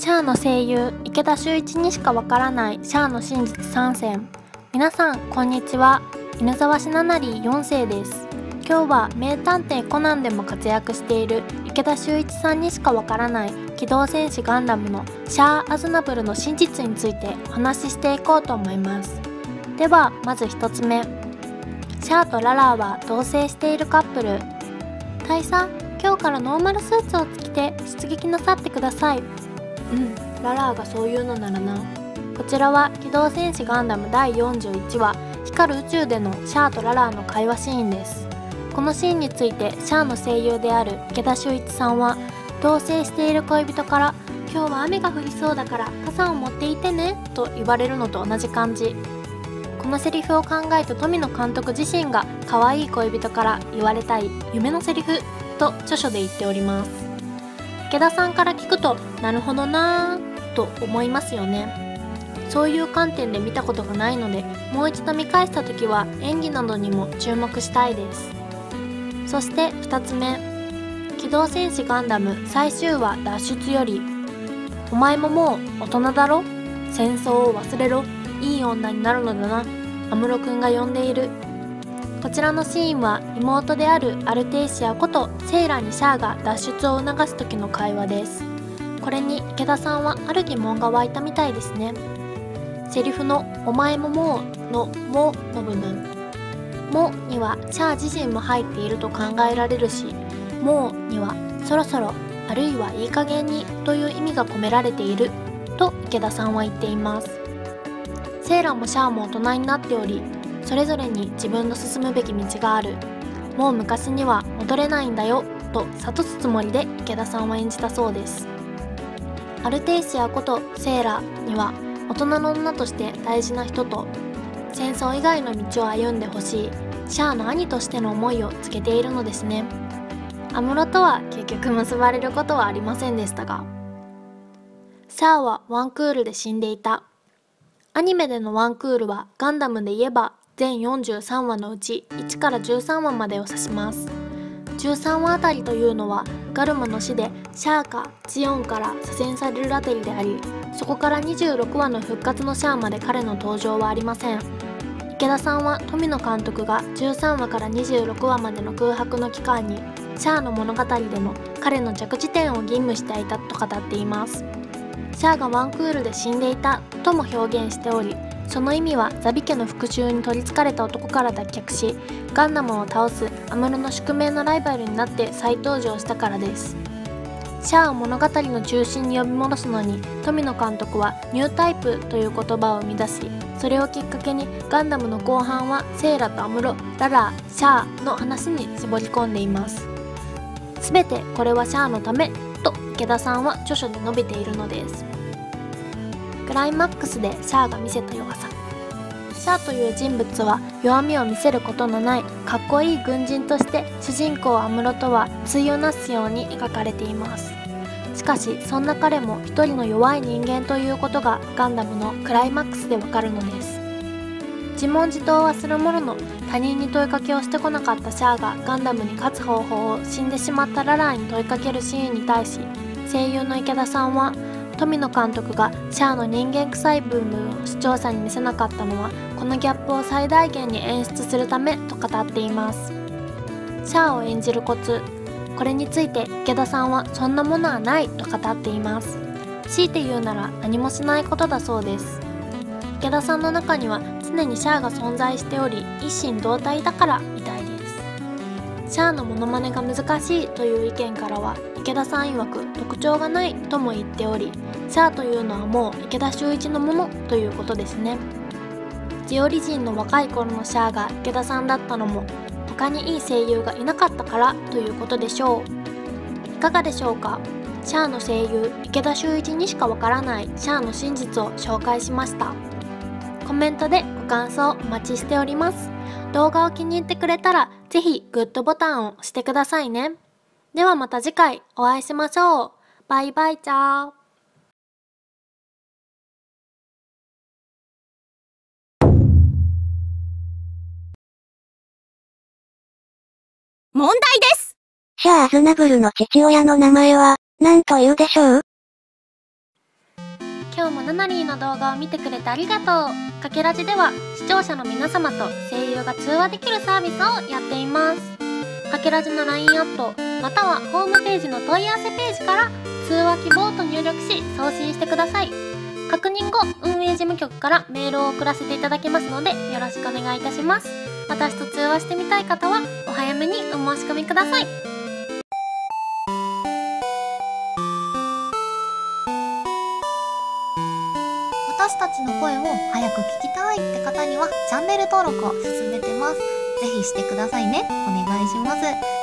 シャアの声優池田秀一にしかわからないシャアの真実3選。皆さんこんにちは。犬沢しななり4世です。今日は名探偵コナンでも活躍している池田秀一さんにしかわからない機動戦士ガンダムのシャア・アズナブルの真実についてお話ししていこうと思います。ではまず1つ目、シャアとララーは同棲しているカップル。大佐、今日からノーマルスーツを着て出撃なさってください。ララーがそう言うのならな。こちらは機動戦士ガンダム第41話光る宇宙でのシャアとララーの会話シーンです。このシーンについてシャアの声優である池田秀一さんは、同棲している恋人から今日は雨が降りそうだから傘を持っていてねと言われるのと同じ感じ。このセリフを考えた富野監督自身が可愛い恋人から言われたい夢のセリフと著書で言っております。池田さんから聞くとなるほどなぁと思いますよね。そういう観点で見たことがないので、もう一度見返した時は演技などにも注目したいです。そして2つ目、機動戦士ガンダム最終話脱出より、お前ももう大人だろ、戦争を忘れろ、いい女になるのだな、安室くんが呼んでいる。こちらのシーンは妹であるアルテイシアことセイラにシャアが脱出を促す時の会話です。これに池田さんはある疑問が湧いたみたいですね。セリフのお前ももうのもの部分、もにはシャア自身も入っていると考えられるし、もうにはそろそろあるいはいい加減にという意味が込められていると池田さんは言っています。セイラもシャアも大人になっており、それぞれに自分の進むべき道がある。もう昔には戻れないんだよと諭すつもりで池田さんは演じたそうです。アルテイシアことセイラには大人の女として大事な人と、戦争以外の道を歩んでほしいシャアの兄としての思いをつけているのですね。安室とは結局結ばれることはありませんでしたが、シャアはワンクールで死んでいた。アニメでのワンクールはガンダムで言えば全43話のうち1から13話までを指します。13話あたりというのはガルマの死でシャアかジオンから左遷されるあたりであり、そこから26話の復活のシャアまで彼の登場はありません。池田さんは富野監督が13話から26話までの空白の期間にシャアの物語での彼の着地点を吟味していたと語っています。シャアがワンクールで死んでいたとも表現しており、その意味はザビ家の復讐に取りつかれた男から脱却し、ガンダムを倒す安室の宿命のライバルになって再登場したからです。シャアを物語の中心に呼び戻すのに富野監督はニュータイプという言葉を生み出し、それをきっかけにガンダムの後半はセイラと安室、ララー、シャアの話に絞り込んでいます。すべてこれはシャアのためと池田さんは著書で述べているのです。クライマックスでシャアが見せた弱さ。シャアという人物は弱みを見せることのないかっこいい軍人として主人公安室とは対をなすように描かれています。しかしそんな彼も一人の弱い人間ということがガンダムのクライマックスでわかるのです。自問自答はするものの、他人に問いかけをしてこなかったシャアがガンダムに勝つ方法を死んでしまったララーに問いかけるシーンに対し、声優の池田さんは、富野監督がシャアの人間臭い部分を視聴者に見せなかったのはこのギャップを最大限に演出するためと語っています。シャアを演じるコツ、これについて池田さんはそんなものはないと語っています。強いて言うなら何もしないことだそうです。池田さんの中には常にシャアが存在しており一心同体だからみたいです。シャアのモノマネが難しいという意見からは池田さん曰く特徴がないとも言っており、シャアというのはもう池田秀一のものということですね。ジオリジンの若い頃のシャアが池田さんだったのも他にいい声優がいなかったからということでしょう。いかがでしょうか。シャアの声優池田秀一にしかわからないシャアの真実を紹介しました。コメントでご感想お待ちしております。動画を気に入ってくれたらぜひグッドボタンを押してくださいね。ではまた次回お会いしましょう。バイバイチャー。 問題です。 シャア・アズナブルの父親の名前は何というでしょう？ ナナリーの動画を見てくれてありがとう。かけらじでは視聴者の皆様と声優が通話できるサービスをやっています。かけらじの LINE アットまたはホームページの問い合わせページから通話希望と入力し送信してください。確認後、運営事務局からメールを送らせていただきますのでよろしくお願いいたします。私と通話してみたい方はお早めにお申し込みください。 私たちの声を早く聞きたいって方にはチャンネル登録を勧めてます。ぜひしてくださいね。お願いします。